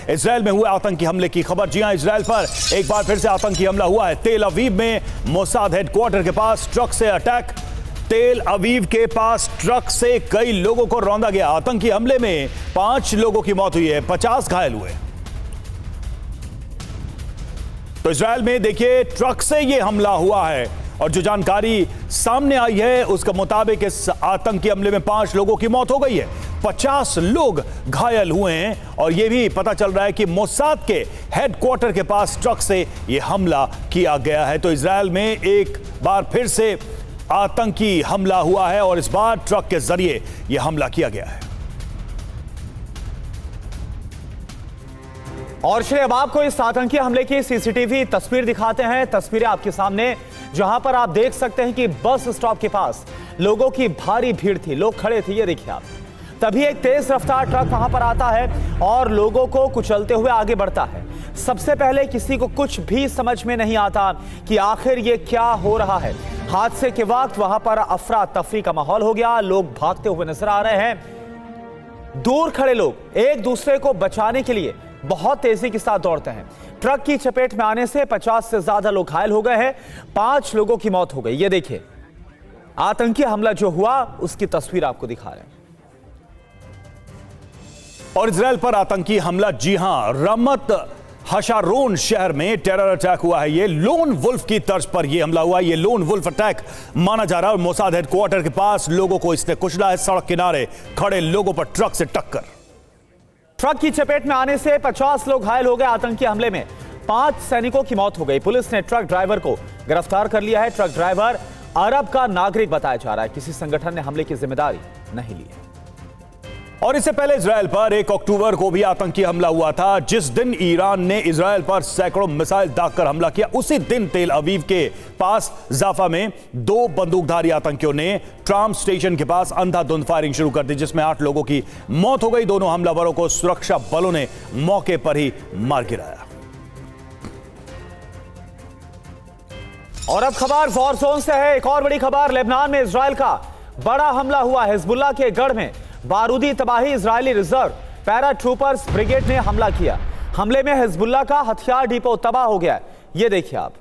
Israel में हुए आतंकी हमले की खबर। जी हां, इजराइल पर एक बार फिर से आतंकी हमला हुआ है। तेल अवीव में मोसाद हेडक्वार्टर के पास ट्रक से अटैक। तेल अवीव के पास ट्रक से कई लोगों को रौंदा गया। आतंकी हमले में 5 लोगों की मौत हुई है, 50 घायल हुए। तो इजराइल में देखिए ट्रक से यह हमला हुआ है और जो जानकारी सामने आई है उसके मुताबिक इस आतंकी हमले में 5 लोगों की मौत हो गई है, 50 लोग घायल हुए हैं। और यह भी पता चल रहा है कि मोसाद के हेडक्वार्टर के पास ट्रक से यह हमला किया गया है। तो इजराइल में एक बार फिर से आतंकी हमला हुआ है और इस बार ट्रक के जरिए यह हमला किया गया है। और चलिए अब आपको इस आतंकी हमले की सीसीटीवी तस्वीर दिखाते हैं। तस्वीरें आपके सामने, जहां पर आप देख सकते हैं कि बस स्टॉप के पास लोगों की भारी भीड़ थी, लोग खड़े थे। ये देखिए आप, तभी एक तेज रफ्तार ट्रक वहां पर आता है और लोगों को कुचलते हुए आगे बढ़ता है। सबसे पहले किसी को कुछ भी समझ में नहीं आता कि आखिर ये क्या हो रहा है। हादसे के वक्त वहां पर अफरा तफरी का माहौल हो गया, लोग भागते हुए नजर आ रहे हैं। दूर खड़े लोग एक दूसरे को बचाने के लिए बहुत तेजी के साथ दौड़ते हैं। ट्रक की चपेट में आने से 50 से ज्यादा लोग घायल हो गए हैं, 5 लोगों की मौत हो गई। ये देखिए आतंकी हमला जो हुआ उसकी तस्वीर आपको दिखा रहे हैं। और इजराइल पर आतंकी हमला, जी हां, रमत हशारोन शहर में टेरर अटैक हुआ है। ये लोन वुल्फ की तर्ज पर यह हमला हुआ है। ये लोन वुल्फ अटैक माना जा रहा है। मोसाद हेडक्वार्टर के पास लोगों को इसने कुचला है। सड़क किनारे खड़े लोगों पर ट्रक से टक्कर। ट्रक की चपेट में आने से 50 लोग घायल हो गए। आतंकी हमले में 5 सैनिकों की मौत हो गई। पुलिस ने ट्रक ड्राइवर को गिरफ्तार कर लिया है। ट्रक ड्राइवर अरब का नागरिक बताया जा रहा है। किसी संगठन ने हमले की जिम्मेदारी नहीं ली है। और इससे पहले इजराइल पर 1 अक्टूबर को भी आतंकी हमला हुआ था। जिस दिन ईरान ने इजराइल पर सैकड़ों मिसाइल दागकर हमला किया, उसी दिन तेल अवीव के पास जाफा में 2 बंदूकधारी आतंकियों ने ट्राम स्टेशन के पास अंधाधुंध फायरिंग शुरू कर दी, जिसमें 8 लोगों की मौत हो गई। दोनों हमलावरों को सुरक्षा बलों ने मौके पर ही मार गिराया। और अब खबर वॉर जोन से है। एक और बड़ी खबर, लेबनान में इजराइल का बड़ा हमला हुआ। हिजबुल्लाह के गढ़ में बारूदी तबाही, Israeli reserve paratroopers brigade ने हमला किया। हमले में हिजबुल्लाह का हथियार डिपो तबाह हो गया। यह देखिए आप,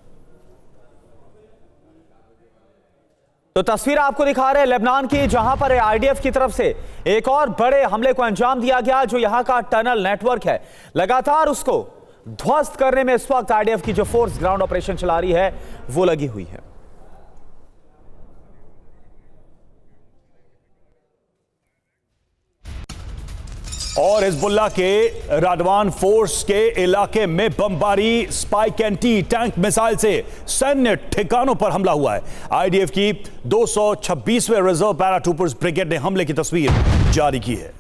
तो तस्वीर आपको दिखा रहे हैं लेबनान की, जहां पर आईडीएफ की तरफ से एक और बड़े हमले को अंजाम दिया गया। जो यहां का टनल नेटवर्क है, लगातार उसको ध्वस्त करने में इस वक्त आईडीएफ की जो फोर्स ग्राउंड ऑपरेशन चला रही है वो लगी हुई है। और हिजबुल्लाह के राडवान फोर्स के इलाके में बमबारी, स्पाइक एंटी टैंक मिसाइल से सैन्य ठिकानों पर हमला हुआ है। आईडीएफ की 226वें रिजर्व पैराट्रूपर्स ब्रिगेड ने हमले की तस्वीर जारी की है।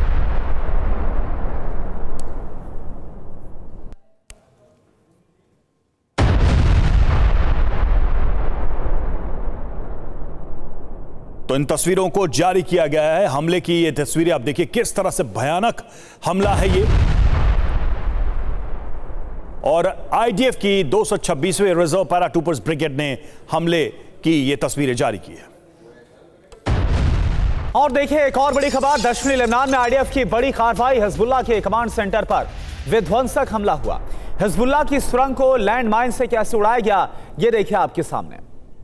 तो इन तस्वीरों को जारी किया गया है। हमले की ये तस्वीरें आप देखिए, किस तरह से भयानक हमला है ये। और आईडीएफ की 226वें रिजर्व पैराट्रूपर्स ब्रिगेड ने हमले की ये तस्वीरें जारी की है। और देखिए एक और बड़ी खबर, दक्षिणी लेबनान में आईडीएफ की बड़ी कार्रवाई। हिजबुल्लाह के कमांड सेंटर पर विध्वंसक हमला हुआ। हिजबुल्लाह की सुरंग को लैंडमाइन से कैसे उड़ाया गया, यह देखिए आपके सामने।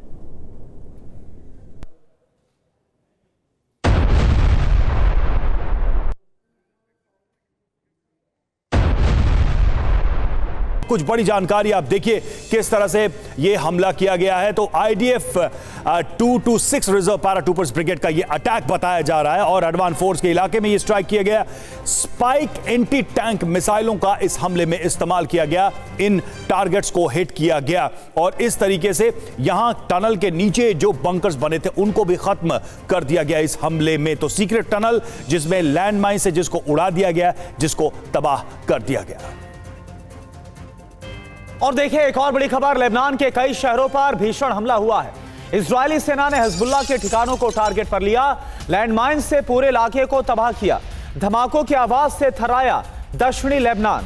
कुछ बड़ी जानकारी आप देखिए किस तरह से यह हमला किया गया है। तो आईडीएफ 226 रिजर्व पैराट्रूपर्स ब्रिगेड का यह अटैक बताया जा रहा है और एडवांस फोर्स के इलाके में यह स्ट्राइक किया गया। स्पाइक एंटी टैंक मिसाइलों का इस हमले में इस्तेमाल किया गया। इन टारगेट्स को हिट किया गया और इस तरीके से यहां टनल के नीचे जो बंकर्स बने थे उनको भी खत्म कर दिया गया इस हमले में। तो सीक्रेट टनल जिसमें लैंडमाइन से जिसको उड़ा दिया गया, जिसको तबाह कर दिया गया। और देखिए एक और बड़ी खबर, लेबनान के कई शहरों पर भीषण हमला हुआ है। इजरायली सेना ने हिजबुल्लाह के ठिकानों को टारगेट पर लिया, लैंडमाइन से पूरे इलाके को तबाह किया। धमाकों की आवाज से थर्राया दक्षिणी लेबनान।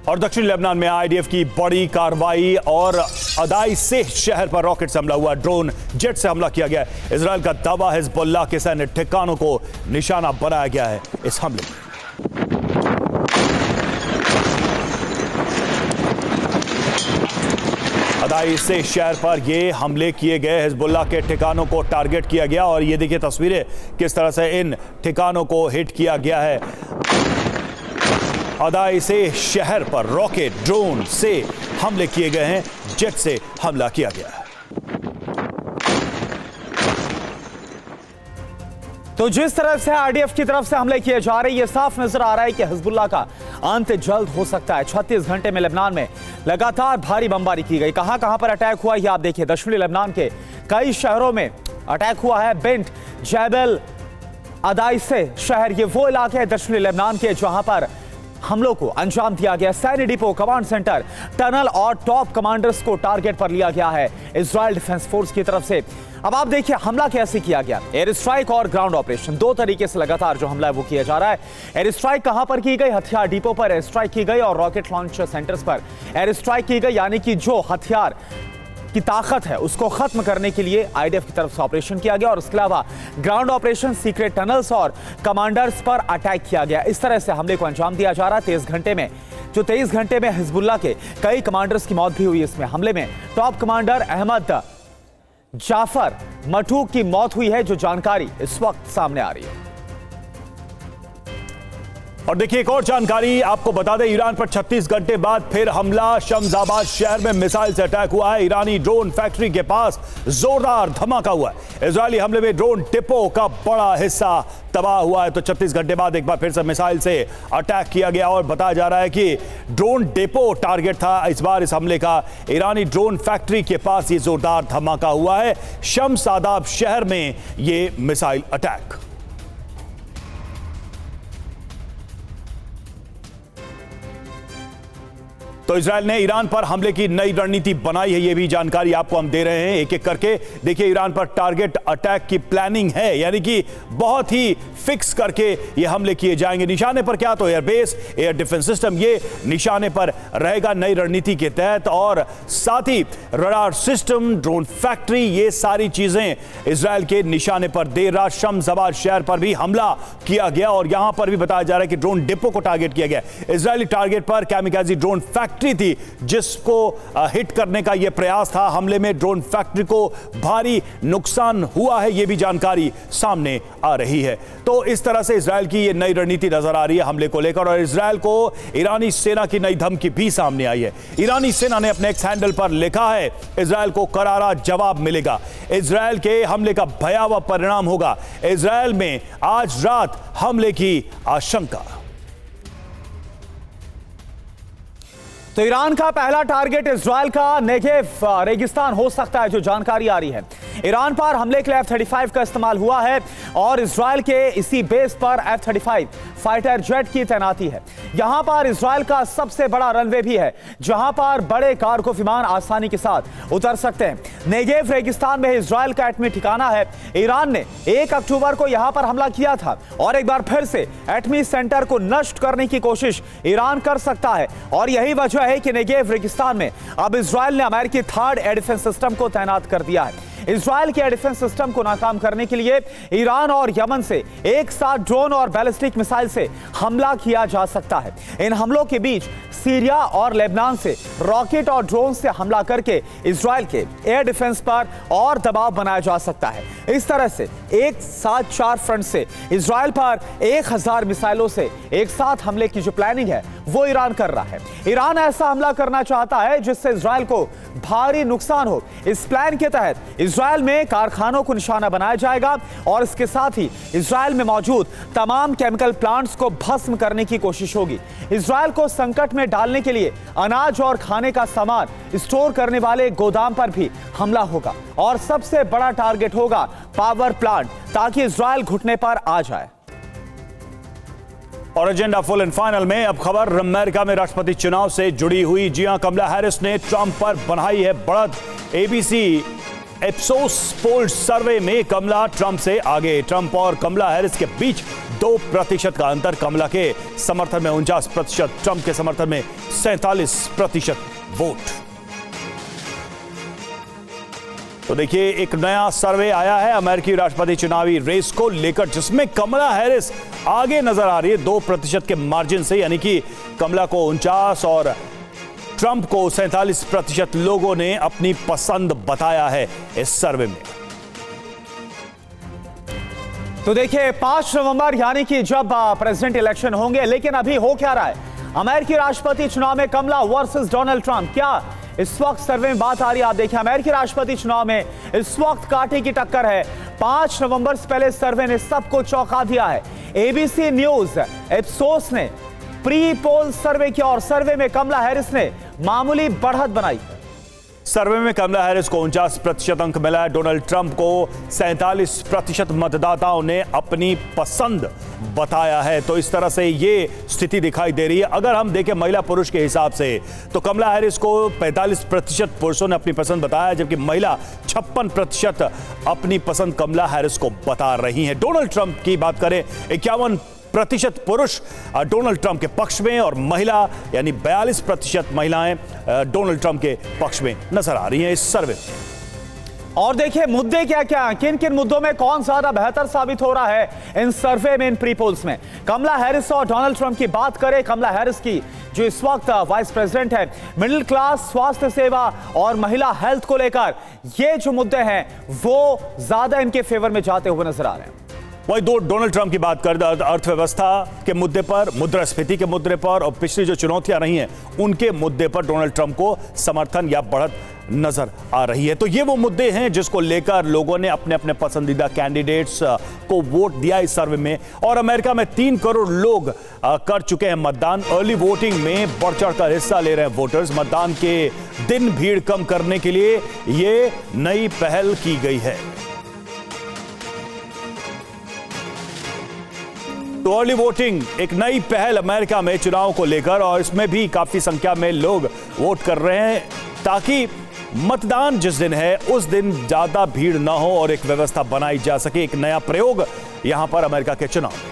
और दक्षिणी लेबनान में आईडीएफ की बड़ी कार्रवाई और अदाई से शहर पर रॉकेट से हमला हुआ, ड्रोन जेट से हमला किया गया। इजरायल का दावा, हिजबुल्लाह के सैन्य ठिकानों को निशाना बनाया गया है इस हमले में। अदाई से शहर पर ये हमले किए गए, हिजबुल्लाह के ठिकानों को टारगेट किया गया और ये देखिए तस्वीरें किस तरह से इन ठिकानों को हिट किया गया है। अदाई से शहर पर रॉकेट ड्रोन से हमले किए गए हैं, जेट से हमला किया गया है। तो जिस तरह से आईडीएफ की तरफ से हमले किए जा रहे हैं, यह साफ नजर आ रहा है कि हिजबुल्लाह का अंत जल्द हो सकता है। 36 घंटे में लेबनान में लगातार भारी बमबारी की गई। कहां कहां पर अटैक हुआ ये आप देखिए। दक्षिणी लेबनान के कई शहरों में अटैक हुआ है। बेंट, जैबल, अदाई से शहर, ये वो इलाके हैं दक्षिणी लेबनान के जहां पर हमलों को अंजाम दिया गया। सैन्य डिपो, कमांड सेंटर, टनल और टॉप कमांडर्स को टारगेट पर लिया गया है इजरायल डिफेंस फोर्स की तरफ से। अब आप देखिए हमला कैसे किया गया। एयर स्ट्राइक और ग्राउंड ऑपरेशन, दो तरीके से लगातार जो हमला है वो किया जा रहा है। एयर स्ट्राइक कहां पर की गई? हथियार डिपो पर एयर स्ट्राइक की गई और रॉकेट लॉन्च सेंटर्स पर एयर स्ट्राइक की गई, यानी कि जो हथियार की ताकत है उसको खत्म करने के लिए आईडीएफ की तरफ से ऑपरेशन किया गया। और इसके अलावा ग्राउंड ऑपरेशन, सीक्रेट टनल्स और कमांडर्स पर अटैक किया गया। इस तरह से हमले को अंजाम दिया जा रहा है 23 घंटे में। जो 23 घंटे में हिजबुल्लाह के कई कमांडर्स की मौत भी हुई इसमें हमले में। Top commander Ahmad Jafar Mathuk की मौत हुई है, जो जानकारी इस वक्त सामने आ रही है। और देखिए एक और जानकारी आपको बता दें, ईरान पर 36 घंटे बाद फिर हमला। शम्साबाद शहर में मिसाइल से अटैक हुआ है। ईरानी ड्रोन फैक्ट्री के पास जोरदार धमाका हुआ है। इजरायली हमले में ड्रोन डिपो का बड़ा हिस्सा तबाह हुआ है। तो 36 घंटे बाद एक बार फिर से मिसाइल से अटैक किया गया और बताया जा रहा है कि ड्रोन डिपो टारगेट था इस बार इस हमले का। ईरानी ड्रोन फैक्ट्री के पास ये जोरदार धमाका हुआ है, शम्साबाद शहर में ये मिसाइल अटैक। तो इजरायल ने ईरान पर हमले की नई रणनीति बनाई है, यह भी जानकारी आपको हम दे रहे हैं एक एक करके। देखिए ईरान पर टारगेट अटैक की प्लानिंग है, यानी कि बहुत ही फिक्स करके ये हमले किए जाएंगे। निशाने पर क्या? तो एयरबेस, एयर डिफेंस सिस्टम, ये निशाने पर रहेगा नई रणनीति के तहत। और साथ ही रडार सिस्टम, ड्रोन फैक्ट्री, ये सारी चीजें इजरायल के निशाने पर। देर रात शम्साबाद शहर पर भी हमला किया गया और यहां पर भी बताया जा रहा है कि ड्रोन डिपो को टारगेट किया गया। इजरायली टारगेट पर कैमिकाजी ड्रोन फैक्ट्री थी जिसको हिट करने का यह प्रयास था। हमले में ड्रोन फैक्ट्री को भारी नुकसान हुआ है, यह भी जानकारी सामने आ रही है। तो इस तरह से इजरायल की यह नई रणनीति नजर आ रही है हमले को लेकर। और इजरायल को ईरानी सेना की नई धमकी भी सामने आई है। ईरानी सेना ने अपने एक्स हैंडल पर लिखा है, इजरायल को करारा जवाब मिलेगा। इजरायल के हमले का भयावह परिणाम होगा। इजरायल में आज रात हमले की आशंका। तो ईरान का पहला टारगेट इजरायल का नेगेव रेगिस्तान हो सकता है, जो जानकारी आ रही है। ईरान पर हमले के लिए F-35 का इस्तेमाल हुआ है और इजरायल के इसी बेस पर F-35 फाइटर जेट की तैनाती है। यहां पर इजरायल का सबसे बड़ा रनवे भी है, जहां पर बड़े कार्गो विमान आसानी के साथ उतर सकते हैं। नेगेव रेगिस्तान में इजरायल का एटमी ठिकाना है। ईरान ने 1 अक्टूबर को यहां पर हमला किया था और एक बार फिर से एटमी सेंटर को नष्ट करने की कोशिश ईरान कर सकता है। और यही वजह है कि नेगेव रेगिस्तान में अब इजरायल ने अमेरिकी 3rd एयर डिफेंस सिस्टम को तैनात कर दिया है। इजरायल के एयर डिफेंस सिस्टम को नाकाम करने के लिए ईरान और यमन से एक साथ ड्रोन और बैलिस्टिक मिसाइल से हमला किया जा सकता है। इन हमलों के बीच सीरिया और लेबनान से रॉकेट और ड्रोन से हमला करके इजरायल के एयर डिफेंस पर और दबाव बनाया जा सकता है। इस तरह से एक साथ 4 फ्रंट से इजरायल पर 1000 मिसाइलों से एक साथ हमले की जो प्लानिंग है वो ईरान कर रहा है। ईरान ऐसा हमला करना चाहता है जिससे इजरायल को भारी नुकसान हो। इस प्लान के तहत इजरायल में कारखानों को निशाना बनाया जाएगा और इसके साथ ही इजरायल में मौजूद तमाम केमिकल प्लांट्स को भस्म करने की कोशिश होगी। इजरायल को संकट में डालने के लिए अनाज और खाने का सामान स्टोर करने वाले गोदाम पर भी हमला होगा और सबसे बड़ा टारगेट होगा पावर प्लांट, ताकि इजरायल घुटने पर आ जाए। और एजेंडा फुल एंड फाइनल में अब खबर अमेरिका में राष्ट्रपति चुनाव से जुड़ी हुई। जी हां, कमला हैरिस ने ट्रंप पर बनाई है बढ़त। एबीसी एप्सोस पोल सर्वे में कमला ट्रंप से आगे। ट्रंप और कमला हैरिस के बीच 2% का अंतर। कमला के समर्थन में 49%, ट्रंप के समर्थन में 47% वोट। तो देखिए, एक नया सर्वे आया है अमेरिकी राष्ट्रपति चुनावी रेस को लेकर, जिसमें कमला हैरिस आगे नजर आ रही है 2% के मार्जिन से, यानी कि कमला को 49 और ट्रंप को 47% लोगों ने अपनी पसंद बताया है इस सर्वे में। तो देखिए, 5 नवंबर यानी कि जब प्रेसिडेंट इलेक्शन होंगे, लेकिन अभी हो क्या रहा है? अमेरिकी राष्ट्रपति चुनाव में कमला वर्सेस डोनाल्ड ट्रंप, क्या इस वक्त सर्वे में बात आ रही है? आप देखिए, अमेरिकी राष्ट्रपति चुनाव में इस वक्त कांटे की टक्कर है। 5 नवंबर से पहले सर्वे ने सबको चौंका दिया है। एबीसी न्यूज इप्सोस ने प्री पोल सर्वे किया और सर्वे में कमला हैरिस ने मामूली बढ़त बनाई। सर्वे में कमला हैरिस को 49% अंक मिला है। डोनाल्ड ट्रंप को 47% मतदाताओं ने अपनी पसंद बताया है। तो इस तरह से ये स्थिति दिखाई दे रही है। अगर हम देखें महिला पुरुष के हिसाब से, तो कमला हैरिस को 45% पुरुषों ने अपनी पसंद बताया, जबकि महिला 56% अपनी पसंद कमला हैरिस को बता रही हैं। डोनाल्ड ट्रंप की बात करें, 51% पुरुष डोनाल्ड ट्रंप के पक्ष में और महिला यानी 42% महिलाएं डोनाल्ड ट्रंप के पक्ष में नजर आ रही हैं इस सर्वे में। और देखिए, मुद्दे क्या क्या, किन किन मुद्दों में कौन ज्यादा बेहतर साबित हो रहा है इन सर्वे में, इन प्री पोल्स में। कमला हैरिस और डोनाल्ड ट्रंप की बात करें, कमला हैरिस की जो इस वक्त वाइस प्रेसिडेंट है, मिडिल क्लास, स्वास्थ्य सेवा और महिला हेल्थ को लेकर ये जो मुद्दे हैं वो ज्यादा इनके फेवर में जाते हुए नजर आ रहे हैं। वही डोनाल्ड ट्रंप की बात कर, अर्थव्यवस्था के मुद्दे पर, मुद्रास्फीति के मुद्दे पर और पिछली जो चुनौतियां रही हैं उनके मुद्दे पर डोनाल्ड ट्रंप को समर्थन या बढ़त नजर आ रही है। तो ये वो मुद्दे हैं जिसको लेकर लोगों ने अपने अपने पसंदीदा कैंडिडेट्स को वोट दिया इस सर्वे में। और अमेरिका में 3 करोड़ लोग कर चुके हैं मतदान। अर्ली वोटिंग में बढ़ चढ़कर हिस्सा ले रहे हैं वोटर्स। मतदान के दिन भीड़ कम करने के लिए ये नई पहल की गई है। तो अर्ली वोटिंग एक नई पहल अमेरिका में चुनाव को लेकर, और इसमें भी काफी संख्या में लोग वोट कर रहे हैं ताकि मतदान जिस दिन है उस दिन ज्यादा भीड़ ना हो और एक व्यवस्था बनाई जा सके। एक नया प्रयोग यहां पर अमेरिका के चुनाव में।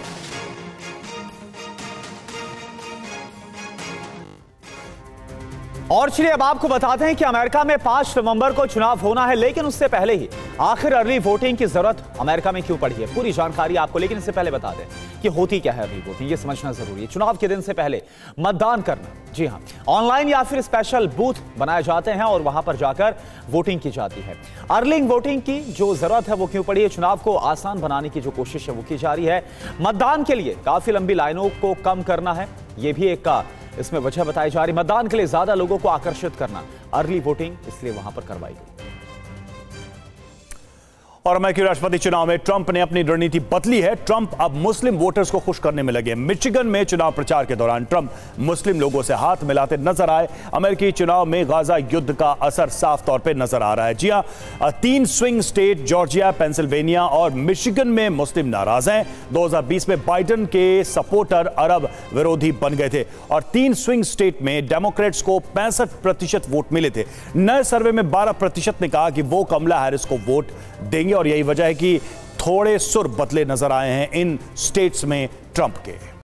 और चलिए अब आपको बताते हैं कि अमेरिका में 5 नवंबर को चुनाव होना है, लेकिन उससे पहले ही आखिर अर्ली वोटिंग की जरूरत अमेरिका में क्यों पड़ी है, पूरी जानकारी आपको। लेकिन इससे पहले बता दें कि होती क्या है अर्ली वोटिंग, ये समझना जरूरी है। चुनाव के दिन से पहले मतदान करना, जी हां, ऑनलाइन या फिर स्पेशल बूथ बनाए जाते हैं और वहां पर जाकर वोटिंग की जाती है। अर्ली वोटिंग की जो जरूरत है वो क्यों पड़ी है? चुनाव को आसान बनाने की जो कोशिश है वो की जा रही है। मतदान के लिए काफी लंबी लाइनों को कम करना है, ये भी एक इसमें वजह बताई जा रही। मतदान के लिए ज्यादा लोगों को आकर्षित करना, अर्ली वोटिंग इसलिए वहां पर करवाई गई। और अमेरिकी राष्ट्रपति चुनाव में ट्रंप ने अपनी रणनीति बदली है। ट्रंप अब मुस्लिम वोटर्स को खुश करने में लगे। मिशिगन में चुनाव प्रचार के दौरान ट्रंप मुस्लिम लोगों से हाथ मिलाते नजर आए। अमेरिकी चुनाव में गाजा युद्ध का असर साफ तौर पे नजर आ रहा है। जी हां, 3 स्विंग स्टेट जॉर्जिया, पेंसिल्वेनिया और मिशिगन में मुस्लिम नाराज हैं। 2020 में बाइडेन के सपोर्टर अरब विरोधी बन गए थे और 3 स्विंग स्टेट में डेमोक्रेट्स को 65% वोट मिले थे। नए सर्वे में 12% ने कहा कि वो कमला हैरिस को वोट देंगे और यही वजह है कि थोड़े सुर बदले नजर आए हैं इन स्टेट्स में ट्रंप के।